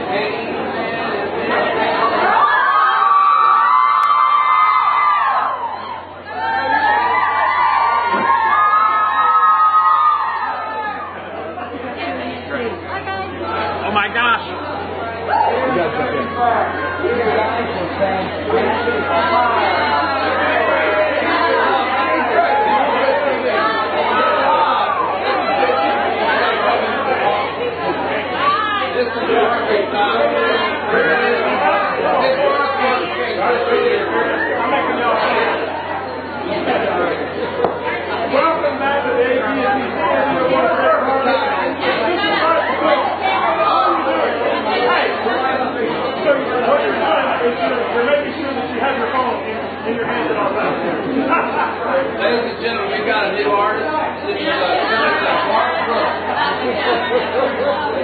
Oh my gosh. Welcome back to the We're making sure that you have your phone in your hand at all times. Ladies and gentlemen, we got a new artist. This is Garth.